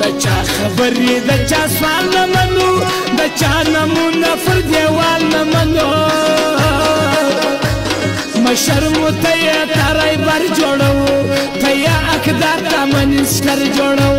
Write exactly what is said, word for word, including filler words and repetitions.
د چا خبرې د چا سوال نه منو د چا نمونه پر دیوال نه منو مشر مو ته یې تاری بر جوړو ته یې اقدار ته منسټر جوړو